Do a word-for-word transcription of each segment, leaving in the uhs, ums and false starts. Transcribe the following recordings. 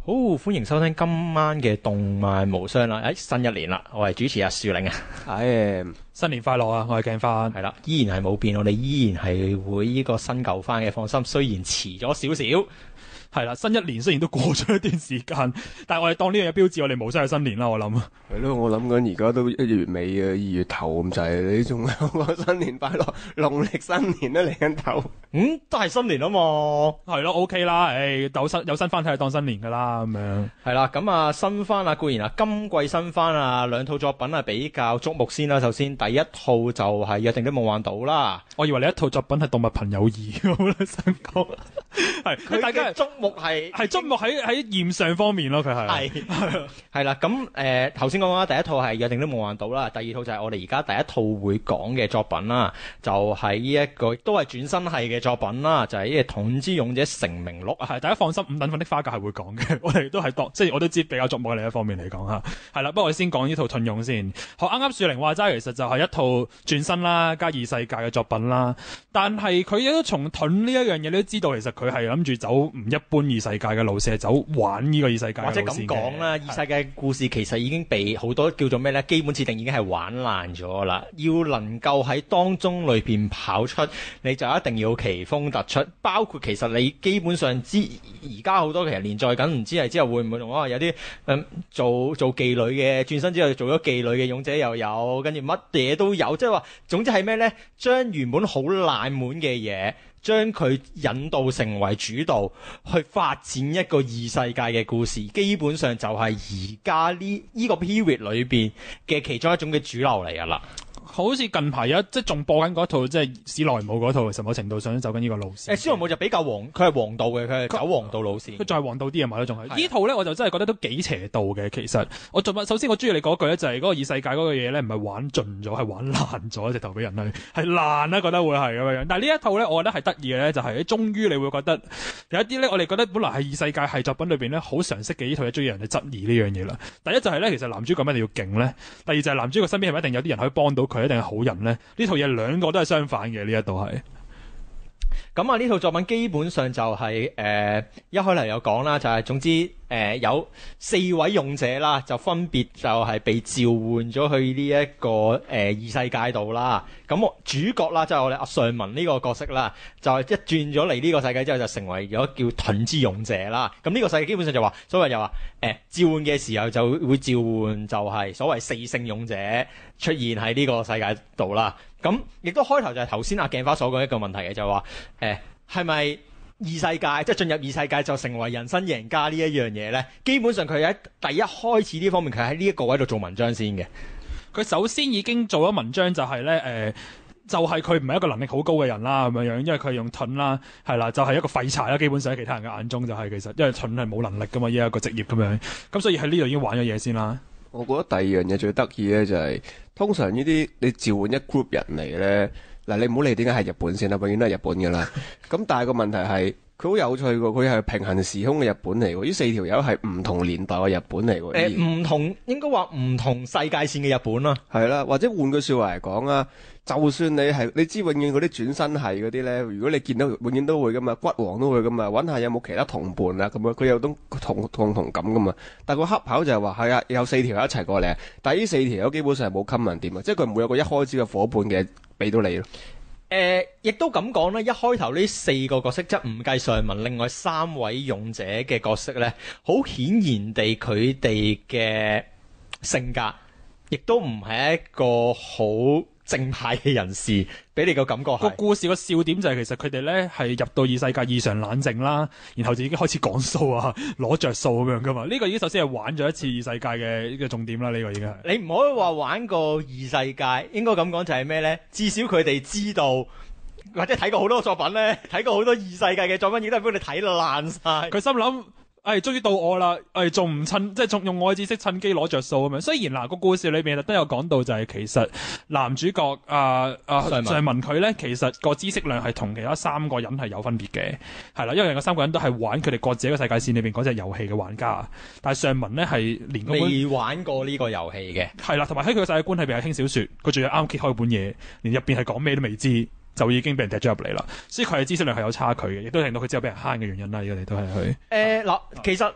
好，歡迎收聽今晚嘅動漫無雙啦！誒，新一年啦，我係主持阿樹玲啊。 係新年快樂啊！我係鏡花， 係啦，依然係冇變，我哋依然係會呢個新舊番嘅，放心。雖然遲咗少少， 係啦，新一年雖然都過咗一段時間，但係我哋當呢樣嘢標誌，我哋無雙係新年啦。我諗係咯，我諗緊而家都一月尾啊，二月頭咁滯，你仲有個新年快樂，農曆新年都嚟緊頭， 嗯，都係新年啊嘛。 係咯 ，OK 啦，誒，有新有新番睇係當新年噶啦，咁樣係啦，咁啊新番啊固然啊今季新番啊兩套作品啊比較矚目先啦。首先第一套就係《約定的夢幻島》啦。 我以為你一套作品係動物憑友誼，我咧想講係佢大家嘅矚目係係矚目喺喺驗相方面咯，佢係係係啦。咁誒頭先講啦，第一套係《約定的夢幻島》啦，第二套就係我哋而家第一套會講嘅作品啦，就係呢一個都係轉身系嘅作品啦，就係呢個《盾之勇者成名錄》啊。 係大家放心，五等份的花嫁係會講嘅，我哋都係當即係我都知比較矚目嘅另一方面嚟講嚇，係啦。不過我哋先講呢套《盾勇》先。學啱啱樹玲話齋，其實就係一套轉身啦加異世界嘅作品啦。但係佢亦都從盾呢一樣嘢，你都知道其實佢係諗住走唔一般異世界嘅路線，走玩呢個異世界嘅路線嘅。 或者咁講啦，異世界故事其實已經被好多叫做咩咧，基本設定已經係玩爛咗啦。要能夠喺當中裏邊跑出，你就一定要奇峰突出。包括其實你基本上知而家好多其實連載緊，唔知係之後會唔會同啊有啲、嗯、做做妓女嘅轉身之後做咗妓女嘅勇者又有，跟住乜嘢都有，即係話總之係咩咧？將原本好冷門嘅嘢，將佢引導成為主導，去發展一個異世界嘅故事，基本上就係而家呢呢個 period 裏邊嘅其中一種嘅主流嚟噶啦。 好似近排有即係仲播緊嗰套即係史萊姆嗰套，其實某程度上都走緊呢個路線。 誒，史萊姆就比較黃，佢係黃道嘅，佢係走黃道路線。 佢仲係黃道啲啊嘛，都仲係。呢套咧我就真係覺得都幾邪道嘅。其實我做首先我中意你嗰句咧，就係嗰個異世界嗰個嘢咧，唔係玩盡咗，係玩爛咗隻頭俾人係係爛啦，覺得會係咁樣。但係呢一套咧，我覺得係得意嘅咧，就係終於你會覺得有一啲咧，我哋覺得本來係異世界係作品裏邊咧好常識嘅呢套嘢，終於有人哋質疑呢樣嘢啦。第一就係咧，其實男主角一定要勁咧；第二就係男主角身邊係咪一定有啲人可以幫到佢，一定係好人咧？呢套嘢兩個都係相反嘅，呢一度係。 咁啊，呢套作品基本上就係、是、誒、呃、一開頭有講啦，就係、是、總之誒、呃、有四位勇者啦，就分別就係被召喚咗去呢、這、一個誒、呃、異世界度啦。咁我主角啦，即係我哋阿上文呢個角色啦，就係一轉咗嚟呢個世界之後，就成為咗叫盾之勇者啦。咁呢個世界基本上就話，所謂就話誒召喚嘅時候就會召喚就係所謂四聖勇者出現喺呢個世界度啦。咁亦都開頭就係頭先阿鏡花所講一個問題嘅，就係話誒係咪異世界即係進入異世界就成為人生贏家呢一樣嘢咧？基本上佢喺第一開始呢方面，佢喺呢一個位度做文章先嘅。 佢首先已經做咗文章就係咧誒，就係佢唔係一個能力好高嘅人啦，咁樣樣，因為佢係用盾啦，係啦，就係、是、一個廢柴啦。基本上喺其他人嘅眼中就係、是、其實因為盾係冇能力噶嘛，依一個職業咁樣，咁所以喺呢度已經玩咗嘢先啦。 我覺得第二樣嘢最得意咧就係、是，通常呢啲你召喚一 group 人嚟咧，嗱你唔好理點解係日本先啦，永遠都係日本噶啦。咁但係個問題係，佢好有趣㗎，佢係平行時空嘅日本嚟喎，呢四條友係唔同年代嘅日本嚟喎。 誒唔同應該話唔同世界線嘅日本啦。 係啦，或者換句説話嚟講啊。就算你係你知，永遠嗰啲轉身係嗰啲咧，如果你見到永遠都會噶嘛，骨王都會噶嘛，揾下有冇其他同伴啊咁樣，佢有種同同同感噶嘛。但個黑跑就係話係啊，有四條一齊過嚟，但係呢四條友基本上係冇 common 點啊，即係佢唔會有個一開始嘅伙伴嘅俾到你咯。 誒，亦都咁講啦，一開頭呢四個角色即係唔計上文，另外三位勇者嘅角色咧，好顯然地佢哋嘅性格亦都唔係一個好正派嘅人士，俾你個感覺係個故事個笑點就係其實佢哋咧係入到異世界異常冷靜啦，然後就已經開始講數啊，攞着數咁樣噶嘛。呢、這個已經首先係玩咗一次異世界嘅呢個重點啦。呢、這個已經係你唔可以話玩過異世界，應該咁講就係咩咧？至少佢哋知道或者睇過好多作品咧，睇過好多異世界嘅作品，亦都係俾佢哋睇爛晒。 佢心諗。誒，終於到我啦！誒，仲唔趁即係仲用我嘅知識趁機攞着數咁樣。雖然嗱個故事裏邊都有講到，就係其實男主角啊啊上文佢咧，其實個知識量係同其他三個人係有分別嘅，係啦，因為個三個人都係玩佢哋各自一個世界線裏邊嗰隻遊戲嘅玩家，但係上文咧係連未玩過呢個遊戲嘅， 係啦，同埋喺佢個世界觀裏邊係輕小說，佢仲要啱揭開本嘢，連入邊係講咩都未知。就已經俾人踢咗入嚟啦，所以佢嘅知識量係有差距嘅，亦都令到佢之後俾人慳嘅原因啦。呢個你都係佢。 誒嗱，其實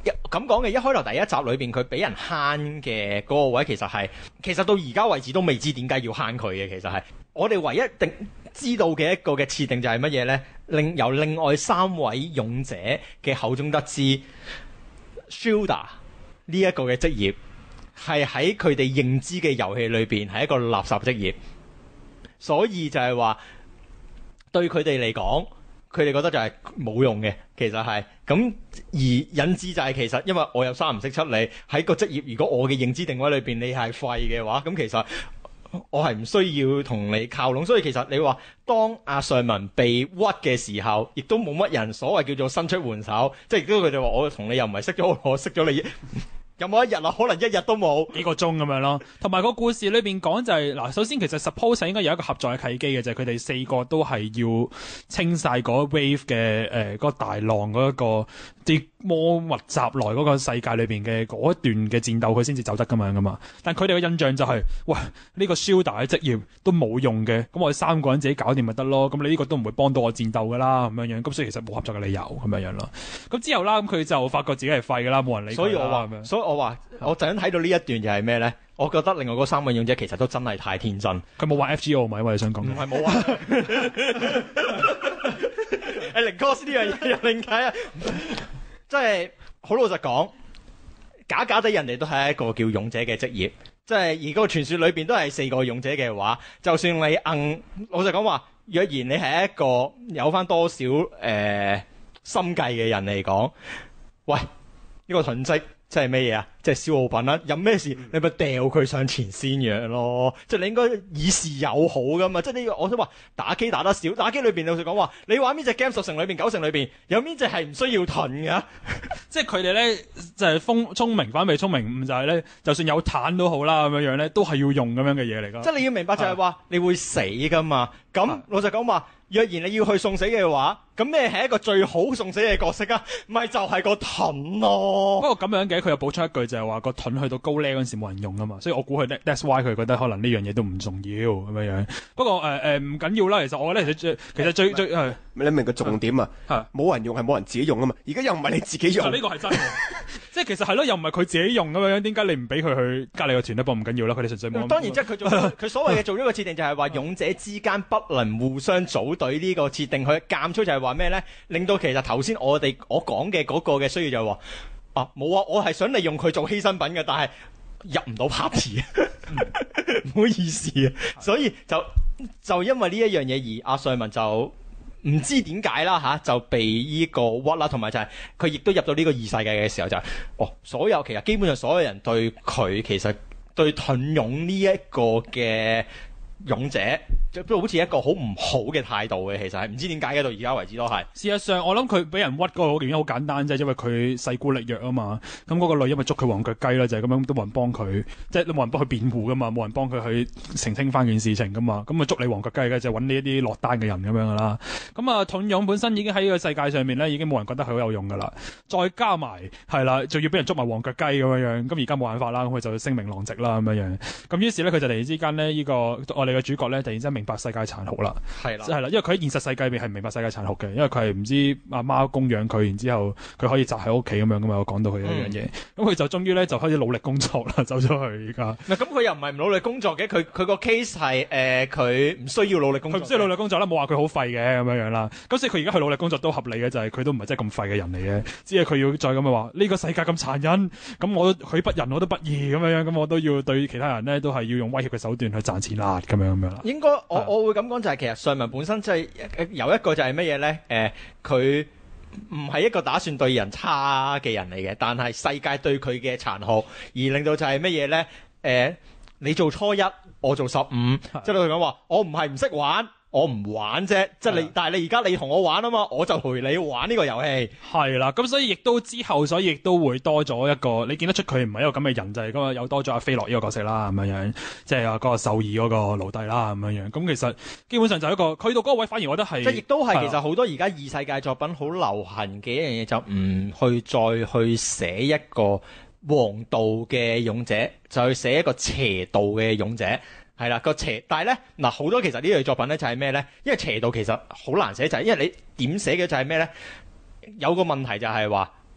咁講嘅，一開頭第一集裏邊佢俾人慳嘅嗰個位，其實係其實到而家為止都未知點解要慳佢嘅。其實係我哋唯一定知道嘅一個嘅設定就係乜嘢呢？另由另外三位勇者嘅口中得知 Shielder 呢一個嘅職業係喺佢哋認知嘅遊戲裏邊係一個垃圾職業，所以就係話對佢哋嚟講，佢哋覺得就係冇用嘅。其實係咁而引致就係其實因為我有三唔識七，你喺個職業，如果我嘅認知定位裏邊你係廢嘅話，咁其實我係唔需要同你靠攏。所以其實你話當阿上文被屈嘅時候，亦都冇乜人所謂叫做伸出援手，即係亦都佢哋話我同你又唔係識咗，我識咗你。有冇一日啊？可能一日都冇幾個鐘咁樣咯。同埋個故事裏邊講就係、是、嗱，首先其實 suppose 應該有一個合作嘅契機嘅，就係佢哋四個都係要清晒嗰 wave 嘅誒嗰個大浪嗰一個啲魔物襲來嗰個世界裏邊嘅嗰一段嘅戰鬥，佢先至走得咁樣噶嘛。但佢哋嘅印象就係、是，喂呢、這個 Shielder 嘅職業都冇用嘅，咁我哋三個人自己搞掂咪得咯。咁你呢個都唔會幫到我戰鬥噶啦，咁樣樣。咁所以其實冇合作嘅理由咁樣樣咯。咁之後啦，咁佢就發覺自己係廢噶啦，冇人理佢啦。 所以我話，所以我話，我就咁睇到呢一段就係咩咧？我覺得另外嗰三位勇者其實都真係太天真。 佢冇玩 F G O 咪？我哋想講唔係冇玩。誒零 cos 呢樣嘢又另睇啊！即係好老實講，假假地人哋都係一個叫勇者嘅職業。即係而個傳說裏邊都係四個勇者嘅話，就算你硬老實講話，若然你係一個有翻多少誒、呃、心計嘅人嚟講，喂呢、呢個盾職。即係咩嘢啊？即係消耗品啦！有咩事你咪掉佢上前線樣咯。即係你應該以示友好噶嘛。即係呢個我想話打機打得少，打機裏邊老實講話，你玩邊隻 game 十成裏邊九成裏邊有邊隻係唔需要盾噶？ 即係佢哋咧就係、是、聰聰明反被聰明誤，就係咧就算有彈都好啦，咁樣樣咧都係要用咁樣嘅嘢嚟噶。 即係你要明白就係話你會死噶嘛。咁老實講話，若然你要去送死嘅話，咁咩係一個最好送死嘅角色啊？咪就係個盾咯。 不過咁樣嘅，佢又補充一句就係話個盾去到高 level 嗰陣時冇人用啊嘛，所以我估佢 that's why 佢覺得可能呢樣嘢都唔重要咁樣樣。不過誒誒唔緊要啦，其實我覺得其實最其實最最係你明個重點啊？冇人用係冇人自己用啊嘛。而家又唔係你自己用， 呢個係真嘅。即係其實係咯，又唔係佢自己用咁樣樣，點解你唔俾佢去加你個團咧？不過唔緊要啦，佢哋純粹冇。 當然即係佢做佢所謂嘅做咗個設定就係話勇者之間不能互相組隊呢個設定，佢監出就係話咩咧？令到其實頭先我哋我講嘅嗰個嘅需要就係話啊冇啊，我係想利用佢做犧牲品嘅，但係入唔到 party，唔好意思啊。所以就就因為呢一樣嘢而阿瑞文就唔知點解啦吓，就被呢個屈啦，同埋就係佢亦都入到呢個異世界嘅時候就係、是、哦，所有其實基本上所有人對佢其實對盾勇呢一個嘅勇者都好似一個好唔好嘅態度嘅，其實係唔知點解嘅，到而家為止都係。事實上，我諗佢俾人屈嗰個原因好簡單啫，因為佢勢孤力弱啊嘛。咁嗰個女因為捉佢黃腳雞啦，就係、是、咁樣都冇人幫佢，即係都冇人幫佢辯護噶嘛，冇人幫佢去澄清翻件事情噶嘛。咁啊捉你黃腳雞嘅就揾呢一啲落單嘅人咁樣噶啦。咁啊盾勇本身已經喺呢個世界上面咧，已經冇人覺得佢好有用噶啦。再加埋係啦，仲要俾人捉埋黃腳雞咁樣樣。咁而家冇辦法啦，咁佢就聲名狼藉啦咁樣樣。咁於是咧，佢就突然之間咧，呢、這個我哋嘅主角咧，突然之間明白世界殘酷啦，係啦，係啦，因為佢喺現實世界入邊係明白世界殘酷嘅，因為佢係唔知阿媽供養佢，然之後佢可以宅喺屋企咁樣噶嘛，我講到佢一樣嘢，咁佢、嗯、就終於咧就開始努力工作啦，走咗去而家。嗱，咁佢又唔係唔努力工作嘅，佢佢個 case 係誒佢唔需要努力工作，佢唔需要努力工作啦，冇話佢好廢嘅咁樣樣啦。咁所以佢而家去努力工作都合理嘅，就係、是、佢都唔係真係咁廢嘅人嚟嘅，只係佢要再咁樣話呢個世界咁殘忍，咁我佢不仁我都不義咁樣樣，咁我都要對其他人咧都係要用威脅嘅手段去賺錢啦，咁樣咁樣啦。應該我我會咁講就係、是、其實上文本身即係有一個就係乜嘢咧？誒，佢唔係一個打算對人差嘅人嚟嘅，但係世界對佢嘅殘酷，而令到就係乜嘢咧？誒、呃，你做初一，我做十五，即係佢講話，我唔係唔識玩。我唔玩啫，即係你，的但係你而家你同我玩啊嘛，我就陪你玩呢個遊戲。係啦，咁所以亦都之後，所以亦都會多咗一個，你見得出佢唔係一個咁嘅人，就係咁啊，有多咗阿菲洛呢個角色啦，咁樣樣，即係啊嗰個獸耳嗰個奴隸啦，咁樣樣。咁其實基本上就係一個，去到嗰個位，反而我覺得係，即係亦都係的其實好多而家異世界作品好流行嘅一樣嘢，就唔去再去寫一個黃道嘅勇者，就去寫一個邪道嘅勇者。係啦，個邪，但係咧嗱，好多其實呢類作品咧就係咩咧？因為邪道其實好難寫，就係、是、因為你點寫嘅就係咩咧？有個問題就係話，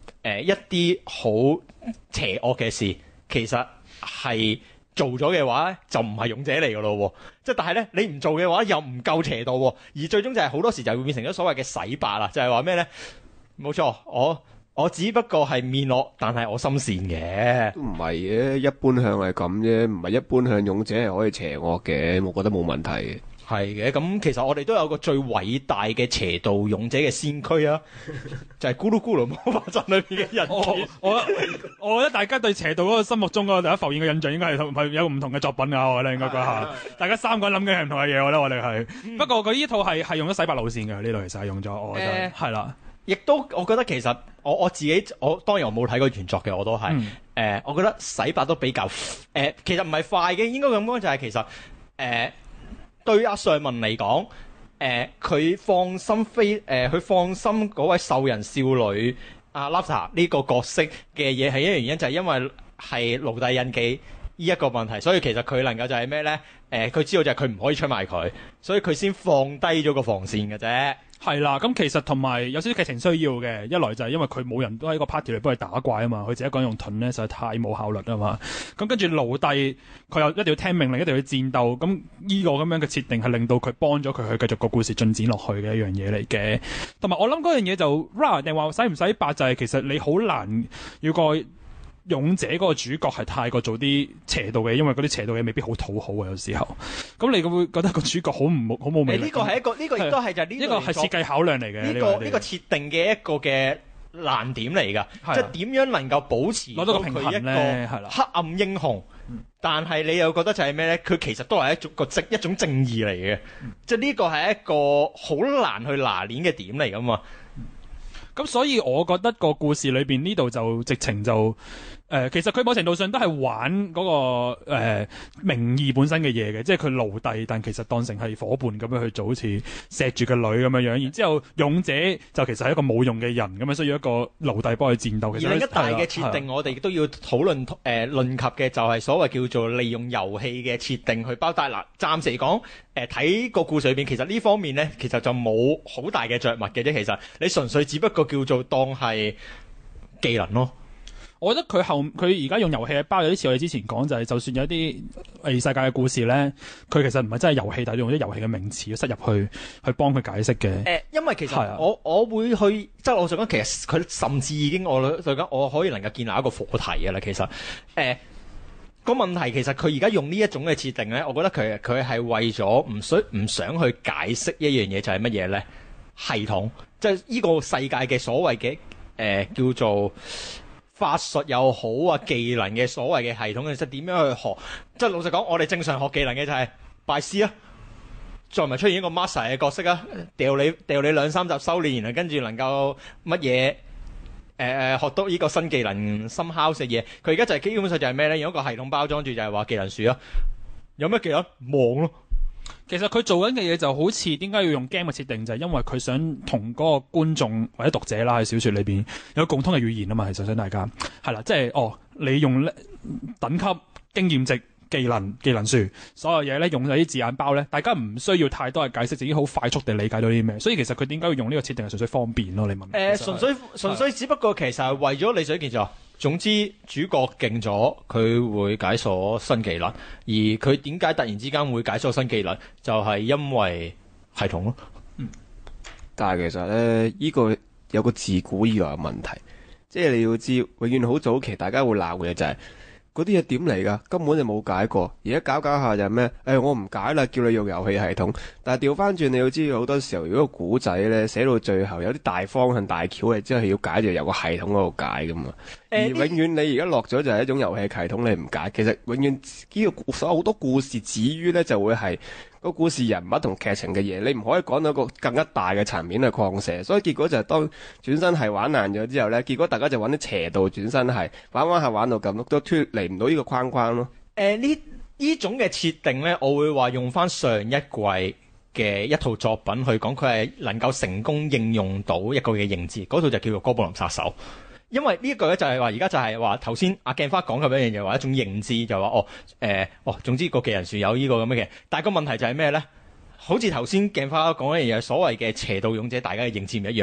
呃、一啲好邪惡嘅事，其實係做咗嘅話就唔係勇者嚟噶咯喎，即係但係咧你唔做嘅話又唔夠邪道喎，而最終就係好多時就會變成咗所謂嘅洗白啦，就係話咩咧？冇錯，我我只不過係面惡，但係我心善嘅。 都唔係嘅，一般向係咁啫，唔係一般向勇者係可以邪惡嘅，我覺得冇問題嘅。 係嘅，咁其實我哋都有個最偉大嘅邪道勇者嘅先驅啊，就係咕嚕咕嚕魔法陣裏邊嘅人我我我覺得大家對邪道嗰個心目中嗰個第一浮現嘅印象應該係同係有唔同嘅作品啊，我覺得應該嗰下，大家三個人諗嘅係唔同嘅嘢，我覺得我哋係。嗯、不過佢呢套係係用咗洗白路線嘅，呢度其實係用咗，我覺得係啦。 亦都我覺得其實我我自己我當然我冇睇過原作嘅，我都係誒、 嗯呃，我覺得洗白都比較誒、呃，其實唔係快嘅，應該咁講就係其實誒。呃對阿上文嚟講，誒、呃、佢放心飛，誒、呃、佢放心嗰位獸人少女阿 Lafta 呢個角色嘅嘢係一個原因，就係、是、因為係奴隸印記呢一個問題，所以其實佢能夠就係咩咧？誒、呃、佢知道就係佢唔可以出賣佢，所以佢先放低咗個防線嘅啫。 係啦，咁其實同埋有少少劇情需要嘅，一來就係因為佢冇人都喺個 party 嚟幫佢打怪啊嘛，佢自己一個人用盾咧實在太冇效率啊嘛。咁跟住奴隸佢又一定要聽命令，一定要戰鬥。咁呢個咁樣嘅設定係令到佢幫咗佢去繼續個故事進展落去嘅一樣嘢嚟嘅。同埋我諗嗰樣嘢就 Ra 定話使唔使白就係、是、其實你好難要個勇者嗰個主角係太過做啲邪道嘅，因為嗰啲邪道嘢未必好討好啊，有時候。咁你會覺得個主角好唔好冇魅力？ 呢個係一個呢、這個亦都係就係呢個係設計考量嚟嘅。 呢、這個呢、這個設定嘅一個嘅難點嚟㗎，即係點樣能夠保持攞到個平衡咧？係啦， 黑暗英雄，但係你又覺得就係咩咧？佢其實都係一種個正一種正義嚟嘅，嗯、即係呢個係一個好難去拿捏嘅點嚟㗎嘛。 咁所以我覺得個故事裏邊呢度就直情就誒、呃，其實佢某程度上都係玩嗰、那個誒、呃、名義本身嘅嘢嘅，即係佢奴隸，但其實當成係伙伴咁樣去做，好似錫住個女咁樣樣。然之後勇者就其實係一個冇用嘅人咁樣，需要一個奴隸幫佢戰鬥。其實而另一大嘅設定，我哋都要討論誒、呃、論及嘅就係所謂叫做利用遊戲嘅設定去包。但係嗱，暫時嚟講誒睇個故事裏邊，其實呢方面咧，其實就冇好大嘅着墨嘅啫。其實你純粹只不過叫做當係技能咯。 我覺得佢後佢而家用遊戲包，有啲似我哋之前講，就係就算有啲異世界嘅故事咧，佢其實唔係真係遊戲，但係用啲遊戲嘅名詞塞入去去幫佢解釋嘅。誒、 呃，因為其實我、啊、我會去即係我想講，其實佢甚至已經我想講，我可以能夠建立一個課題嘅啦。其實誒、呃個問題其實佢而家用呢一種嘅設定咧，我覺得佢佢係為咗唔想唔想去解釋一樣嘢，就係乜嘢咧？系統即係呢個世界嘅所謂嘅誒、呃、叫做法術又好啊，技能嘅所謂嘅系統，其實點樣去學？即係老實講，我哋正常學技能嘅就係拜師啊，再唔係出現一個 master 嘅角色啊，掉你掉你兩三集修煉，然後跟住能夠乜嘢？誒誒、呃，學到呢個新技能深烤食嘢，佢而家就係基本上就係咩咧？用一個系統包裝住，就係話技能樹啊，有咩技能望咯。 其實佢做緊嘅嘢就好似點解要用 game 嘅設定，就係、是、因為佢想同嗰個觀眾或者讀者啦喺小說裏邊有共通嘅語言啊嘛。其實想大家係啦，即係哦，你用等級經驗值。技能技能樹所有嘢咧，用咗啲字眼包咧，大家唔需要太多嘅解釋，自己好快速地理解到啲咩。所以其實佢點解要用呢個設定係純粹方便咯？你問？誒、呃，純粹純粹只不過其實係為咗你想件事。總之主角勁咗，佢會解鎖新技能，而佢點解突然之間會解鎖新技能，就係、是、因為系統咯。嗯， 但係其實咧，呢、這個有個自古以來嘅問題，即係你要知，永遠好早期大家會鬧嘅就係、是。嗰啲嘢點嚟㗎？根本就冇解過。而家搞搞下就係咩？誒、哎，我唔解啦，叫你用遊戲系統。但係調翻轉，你要知好多時候，如果個古仔咧寫到最後有啲大方向、大橋，係真係要解就由個系統嗰度解㗎嘛。而永遠你而家落咗就係一種遊戲系統，你唔解，其實永遠呢個所有好多故事止於咧就會係個故事人物同劇情嘅嘢，你唔可以講到一個更加大嘅層面去擴射。所以結果就係當轉身係玩爛咗之後咧，結果大家就揾啲邪道轉身係玩玩下玩到咁都脫離唔到呢個框框咯。 誒呢呢種嘅設定咧，我會話用翻上一季嘅一套作品去講，佢係能夠成功應用到一個嘅認知，嗰套就叫做哥布林殺手。因為呢一個咧就係話，而家就係話頭先阿鏡花講嘅一樣嘢，話一種認知，就話哦誒、呃、哦，總之個技能樹有呢個咁嘅嘅，但係個問題就係咩咧？好似頭先鏡花講嘅嘢，所謂嘅邪道勇者，大家嘅認知唔一樣。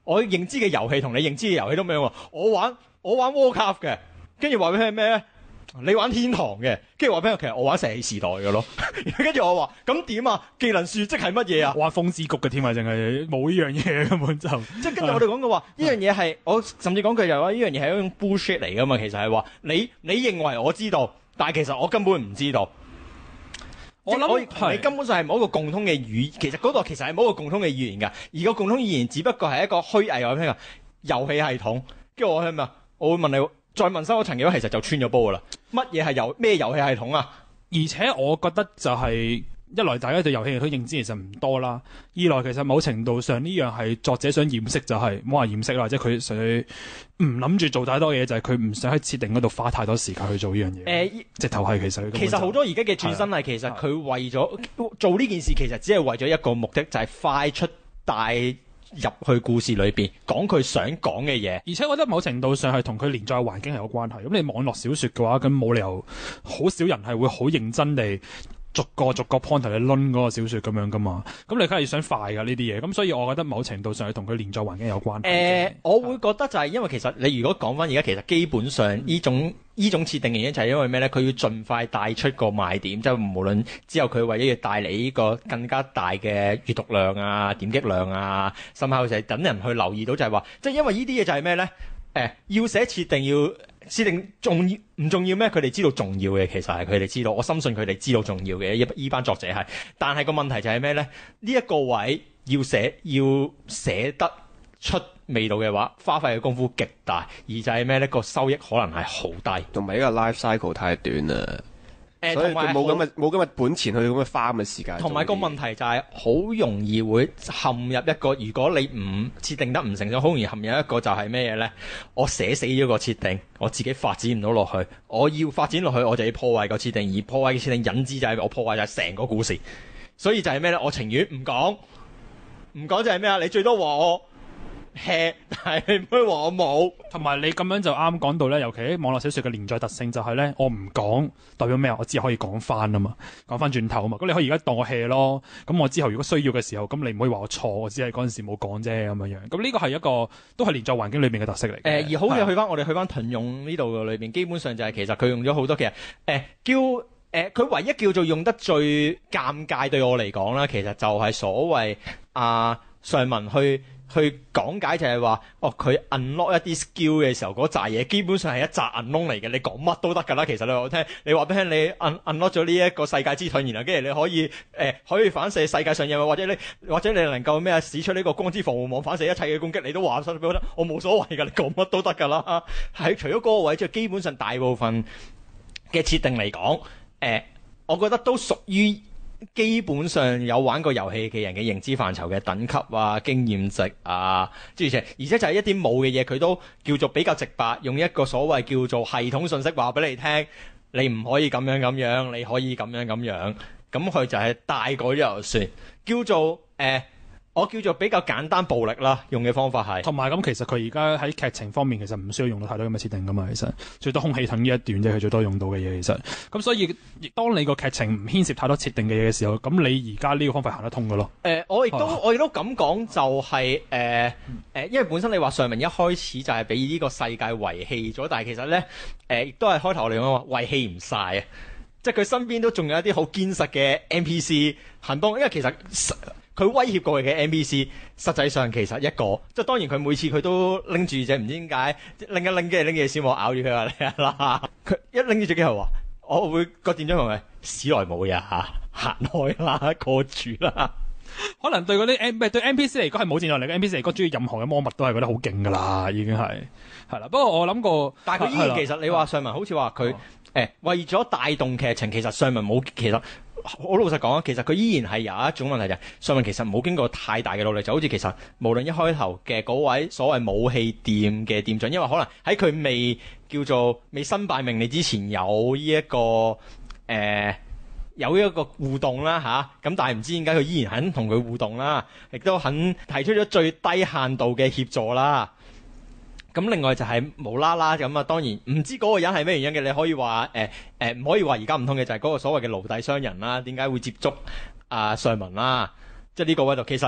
我認知嘅遊戲同你認知嘅遊戲都唔一樣喎。我玩我玩 Warcraft 嘅，跟住話俾佢咩咧？你玩天堂嘅，跟住話俾佢其實我玩石器時代嘅咯。跟住我話咁點啊？技能樹即係乜嘢啊？ 玩風之谷嘅添啊，淨係冇呢樣嘢根本就即係跟住我哋講嘅話，呢樣嘢係我甚至講句就話呢樣嘢係一種 bullshit 嚟噶嘛。其實係話你你認為我知道，但係其實我根本唔知道。 我諗我同你根本上係冇一個共通嘅語，其實嗰度其實係冇一個共通嘅語言㗎。而個共通語言只不過係一個虛偽或者咩遊戲系統。跟住我係咪啊？我會問你。再問深一層嘅話，其實就穿咗煲噶啦。乜嘢係遊咩遊戲系統啊？ 而且我覺得就係、是、一來大家對遊戲嘅認知其實唔多啦，二來其實某程度上呢樣係作者想掩飾、就是，就係冇話掩飾啦，即係佢想唔諗住做太多嘢，就係佢唔想喺設定嗰度花太多時間去做呢樣嘢。誒、呃，直頭係其實其實好多而家嘅轉身係其實佢為咗做呢件事，其實只係為咗一個目的，就係、是、快出帶入去故事裏邊講佢想講嘅嘢， 而且我覺得某程度上係同佢連載環境係有關係。咁你網絡小說嘅話，咁冇理由好少人係會好認真地逐個逐個 point 嚟掄嗰個小說咁樣噶嘛。咁你梗係想快噶呢啲嘢，咁所以我覺得某程度上係同佢連載環境有關係。誒、 呃，我會覺得就係因為其實你如果講翻而家其實基本上呢種呢種設定嘅嘢就係因為咩咧？佢要盡快帶出個賣點，即係無論之後佢為咗要帶嚟呢個更加大嘅閱讀量啊、點擊量啊，甚至就係等人去留意到就係話，即係因為呢啲嘢就係咩咧？誒、呃，要寫設定要設定重要唔重要咩？佢哋知道重要嘅，其實係佢哋知道，我深信佢哋知道重要嘅。依班作者係，但係個問題就係咩咧？呢、這、一個位要寫要寫得出味道嘅話，花費嘅功夫極大，而就係咩呢？個收益可能係好低， 同埋呢個 life cycle 太短啦。 誒、呃， 所以佢冇咁嘅冇咁嘅本錢去咁嘅花咁嘅時間。 同埋個問題就係好容易會陷入一個，如果你唔設定得唔成熟，好容易陷入一個就係咩嘢呢？我寫死咗個設定，我自己發展唔到落去，我要發展落去，我就要破壞個設定，而破壞嘅設定引致就係我破壞就係成個故事。所以就係咩呢？我情願唔講，唔講就係咩啊？你最多話我 hea， 但係唔可以話我冇。 同埋你咁樣就啱講到咧，尤其喺網絡小說嘅連載特性就係咧，我唔講代表咩啊？我只係可以講翻啊嘛，講翻轉頭啊嘛。咁你可以而家當我 hea 咯。咁我之後如果需要嘅時候，咁你唔可以話我錯，我只係嗰陣時冇講啫咁樣樣。咁呢個係一個都係連載環境裏面嘅特色嚟嘅。誒、 呃，而好嘅去翻我哋去翻盾用呢度嘅裏邊，基本上就係其實佢用咗好多嘅誒、呃、叫誒，佢、呃、唯一叫做用得最尷尬對我嚟講啦，其實就係所謂啊上文去。去講解就係話，哦佢 unlock 一啲 skill 嘅時候嗰扎嘢，基本上係一扎 unlock 嚟嘅。你講乜都得㗎啦。其實你話我聽，你話俾聽，你 un unlock 咗呢一個世界之盾，然後跟住你可以誒、呃、可以反射世界上嘢，或者你或者你能夠咩啊使出呢個光之防護網反射一切嘅攻擊，你都話出俾我得，我冇所謂㗎。你講乜都得㗎啦。係除咗嗰個位，即係基本上大部分嘅設定嚟講，誒、呃，我覺得都屬於。基本上有玩過遊戲嘅人嘅認知範疇嘅等級啊、經驗值啊，諸如此類，而且就係一啲冇嘅嘢，佢都叫做比較直白，用一個所謂叫做系統信息話俾你聽，你唔可以咁樣咁樣，你可以咁樣咁樣，咁佢就係帶過咗就算，叫做誒。呃我叫做比較簡單暴力啦，用嘅方法係。同埋咁，其實佢而家喺劇情方面其實唔需要用到太多咁嘅設定噶嘛，其實最多空氣盾呢一段啫，佢最多用到嘅嘢其實。咁所以，當你個劇情唔牽涉太多設定嘅嘢嘅時候，咁你而家呢個方法行得通噶咯。 誒、呃，我亦都、啊、我亦都咁講就係誒誒，因為本身你話上文一開始就係俾呢個世界遺棄咗，但係其實咧誒亦都係開頭嚟講話遺棄唔晒啊，即係佢身邊都仲有一啲好堅實嘅 N P C 行幫，因為其實。佢威脅過佢嘅 N P C，實際上其實一個，即係當然佢每次佢都拎住隻唔知點解拎一拎嘅拎嘅小魔咬住佢話你啦，佢一拎住隻機械話，我會個店長問佢史萊姆呀嚇，行開啦，過住啦。 可能對嗰啲 N 唔係對 N P C 嚟講係冇戰鬥力嘅 N P C 嚟講，中意任何嘅魔物都係覺得好勁噶啦，已經係係啦。不過我諗過， 但係佢依然其實你話上文好似話佢誒為咗帶動劇情，其實上文冇其實。我老實講啊，其實佢依然係有一種問題就係上文其實冇經過太大嘅努力，就好似其實無論一開頭嘅嗰位所謂武器店嘅店長，因為可能喺佢未叫做未身敗名利之前有呢、這、一個誒、呃、有一個互動啦吓，咁、啊、但係唔知點解佢依然肯同佢互動啦，亦都肯提出咗最低限度嘅協助啦。咁另外就係無啦啦咁啊，當然唔知嗰個人係咩原因嘅，你可以話誒誒唔可以話而家唔通嘅就係嗰個所謂嘅奴隸商人啦，點解會接觸啊、呃、上文啦？即係呢個位度其實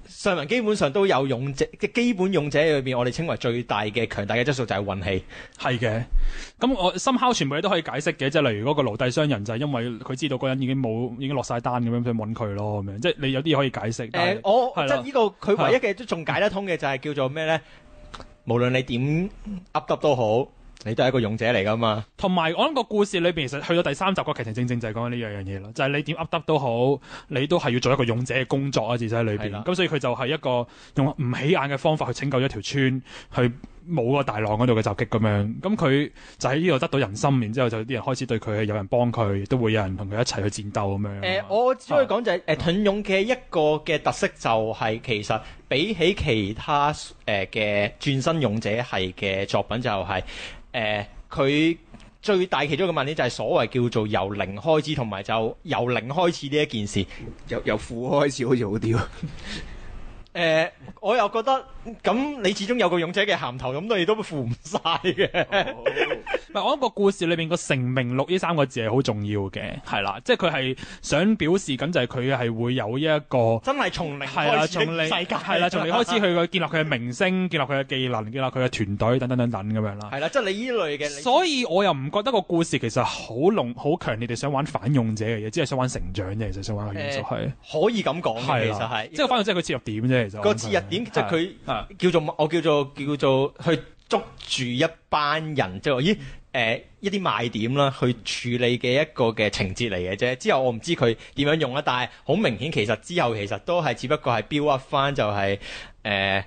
上文基本上都有勇者，即係基本勇者裏邊，我哋稱為最大嘅強大嘅質素就係運氣。 係嘅，咁我深敲全部嘢都可以解釋嘅，即係例如嗰個奴隸商人就係因為佢知道嗰人已經冇已經落晒單咁樣，想揾佢咯咁樣，即係你有啲嘢可以解釋。 誒、呃，我係啦即係呢個佢唯一嘅都仲解得通嘅就係叫做咩咧？無論你點噏噏都好。你都係一個勇者嚟噶嘛？ 同埋我諗個故事裏邊，其實去到第三集個劇情正正就係講緊呢樣嘢咯，就係、是、你點噏得都好，你都係要做一個勇者嘅工作啊，自身喺裏邊。咁所以佢就係一個用唔起眼嘅方法去拯救一條村，去冇個大浪嗰度嘅襲擊咁樣。咁佢就喺呢度得到人心，然之後就啲人開始對佢有人幫佢，亦都會有人同佢一齊去戰鬥咁樣。誒、 呃，我只可以講就係、是、誒，盾、呃、勇嘅一個嘅特色就係其實比起其他誒嘅轉身勇者系嘅作品就係、是。誒，佢、呃、最大其中一個問題就係所謂叫做由零開始，同埋就由零開始呢一件事， 由由負開始好似好啲喎。 誒、呃，我又覺得咁你始終有個勇者嘅銜頭，咁你都負唔晒嘅。 唔係，我諗個故事裏邊個成名錄呢三個字係好重要嘅，係啦，即係佢係想表示緊就係佢係會有一個真係從零係啦， 開從零始世界係啦，從零開始去建立佢嘅名聲，建立佢嘅技能，建立佢嘅團隊等等等等咁樣啦。 係啦，即係你呢類嘅。 所以我又唔覺得個故事其實好濃、好強烈地想玩反勇者嘅嘢，只係想玩成長啫，其實想玩嘅元素係、呃、 可以咁講嘅，其實係即係反正即係佢切入點啫。其實個切入點就係佢叫做我叫做叫做去捉住一班人，即係咦誒一啲賣點啦，去處理嘅一個嘅情節嚟嘅啫。之後我唔知佢點樣用啦，但係好明顯其實之後其實都係只不過係 build up 翻就係、是、誒、呃、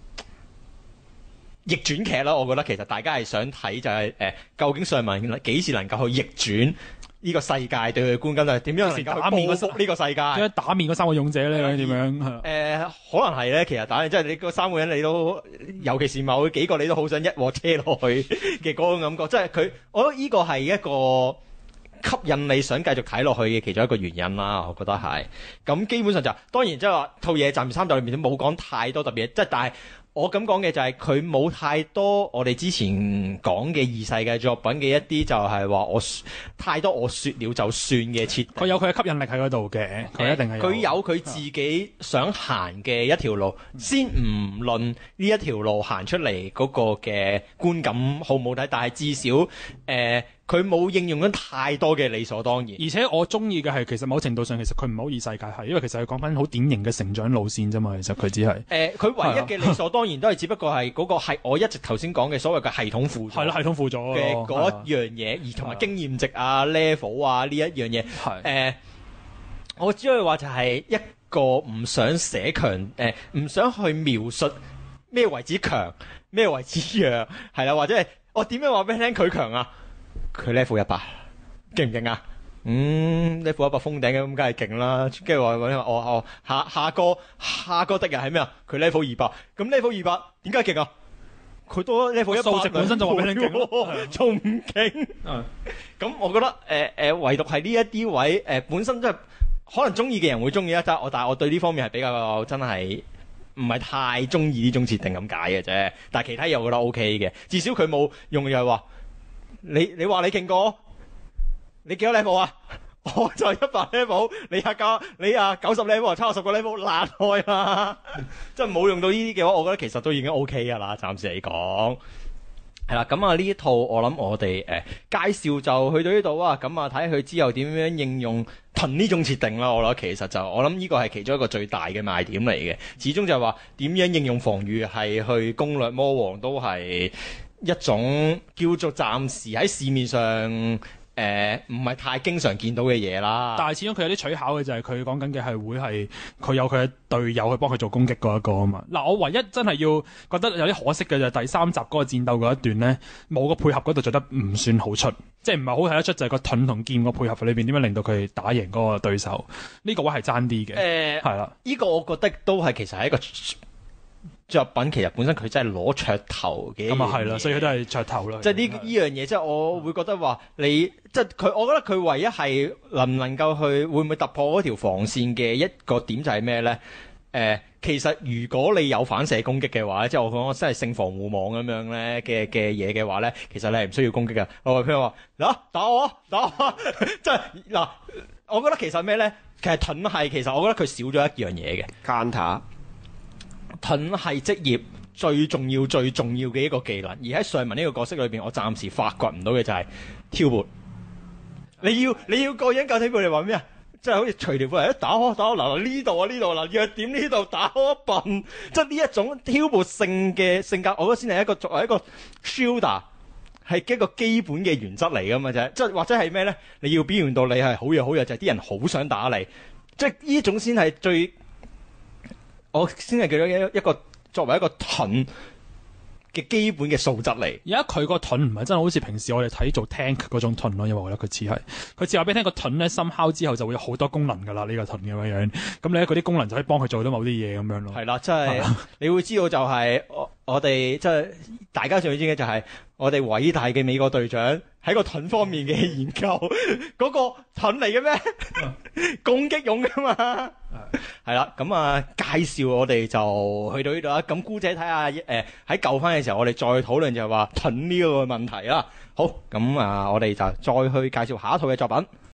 逆轉劇啦。我覺得其實大家係想睇就係、是、誒、呃、究竟上文幾時能夠去逆轉呢個世界對佢嘅觀感，就係點樣能夠去報復呢個世界？點樣打面嗰三個勇者咧？點樣？誒、 呃，可能係咧。其實打面即係你嗰三個人，你都尤其是某幾個，你都好想一鑊車落去嘅嗰種感覺。即係佢，我覺得呢個係一個吸引你想繼續睇落去嘅其中一個原因啦。我覺得係。咁基本上就當然即係話套嘢暫時三集裏面都冇講太多特別，即係但係。我咁講嘅就係佢冇太多我哋之前講嘅異世界作品嘅一啲就係話我太多我說了就算嘅設定， 佢有佢嘅吸引力喺嗰度嘅，佢一定係佢有佢自己想行嘅一條路，嗯、先唔論呢一條路行出嚟嗰個嘅觀感好唔好睇，但係至少誒。呃佢冇應用咗太多嘅理所當然， 而且我中意嘅係其實某程度上其實佢唔係好異世界係，因為其實佢講緊好典型嘅成長路線啫嘛。其實佢只係誒，佢、呃、唯一嘅理所當然都係只不過係嗰個係我一直頭先講嘅所謂嘅系統輔助， 係啦，系統輔助嘅嗰一樣嘢，而同埋經驗值啊、level 啊呢一樣嘢，係誒、呃，我只可以話就係一個唔想寫強誒，唔、呃、想去描述咩為之強，咩為之弱，係啦，或者係我點樣話俾你聽佢強啊？佢 level 一百，勁唔勁啊？嗯 level 一百封頂嘅咁，梗係勁啦。跟住話話我我下下個下個敵人係咩啊？佢 level 二百，咁 level 二百點解勁啊？佢多 level 一百， 數值本身就話俾你勁， 仲唔勁？咁我覺得誒誒、呃呃，唯獨係呢一啲位誒、呃，本身即係可能中意嘅人會中意啦。但係我但係我對呢方面係比較真係唔係太中意呢種設定咁解嘅啫。但係其他嘢我覺得 OK 嘅，至少佢冇用又係話。你你話你勁過，你幾多 level 啊？我就一百 level，你啊加你啊九十 level，差我十個 level，爛開啦！即係冇用到呢啲嘅話，我覺得其實都已經 OK 噶啦，暫時嚟講。係啦，咁啊呢一套我諗我哋誒、呃、介紹就去到呢度啊，咁啊睇下佢之後點樣應用盾呢種設定啦。我諗其實就我諗呢個係其中一個最大嘅賣點嚟嘅，始終就係話點樣應用防禦係去攻略魔王都係。一種叫做暫時喺市面上誒唔係太經常見到嘅嘢啦， 但係始終佢有啲取巧嘅就係佢講緊嘅係會係佢有佢嘅隊友去幫佢做攻擊嗰一個啊嘛。嗱，我唯一真係要覺得有啲可惜嘅就係第三集嗰個戰鬥嗰一段咧，冇個配合嗰度做得唔算好出，即係唔係好睇得出就係個盾同劍個配合裏邊點樣令到佢打贏嗰個對手呢、這個位係爭啲嘅。誒係啦，呢個我覺得都係其實係一個作品，其實本身佢真係攞噱頭嘅， 咁啊係啦，所以佢都係噱頭啦。 即係呢呢樣嘢，即係我會覺得話你，即係佢，我覺得佢唯一係能唔能夠去會唔會突破嗰條防線嘅一個點就係咩咧？誒、呃，其實如果你有反射攻擊嘅話，即係我講真係性防護網咁樣咧嘅嘅嘢嘅話咧，其實你係唔需要攻擊嘅。我譬如話嗱，打我，打我，即係嗱，我覺得其實咩咧？其實盾係其實我覺得佢少咗一樣嘢嘅 counter。 盾係職業最重要、最重要嘅一個技能，而喺上文呢個角色裏邊，我暫時發掘唔到嘅就係挑撥。你要你要個人教挑撥嚟話咩啊？即係好似隨條褲嚟一打開打開，嗱嗱呢度啊呢度嗱弱點呢度打開一笨，即係呢一種挑撥性嘅性格，我覺得先係一個作為一個 shielder 係一個基本嘅原則嚟噶嘛啫。即係或者係咩咧？你要表現到你係好弱好弱，就係、是、啲人好想打你，即係呢種先係最，我先係叫咗一一個作為一個盾嘅基本嘅素質嚟。 而家佢個盾唔係真係好似平時我哋睇做 tank 嗰種盾咯，因為我覺得佢似係佢似話俾你聽個盾咧，深敲之後就會有好多功能噶啦，呢、這個盾咁樣樣。咁你咧嗰啲功能就可以幫佢做到某啲嘢咁樣咯。 係啦，即係你會知道就係我我哋即係大家最知嘅就係我哋偉大嘅美國隊長喺個盾方面嘅研究，嗰個盾嚟嘅咩？攻擊用噶嘛？係啦，咁啊介紹我哋就去到呢度啦。咁姑姐睇下誒喺救翻嘅時候，我哋再討論就係話盾呢個問題啦。好，咁啊我哋就再去介紹下一套嘅作品。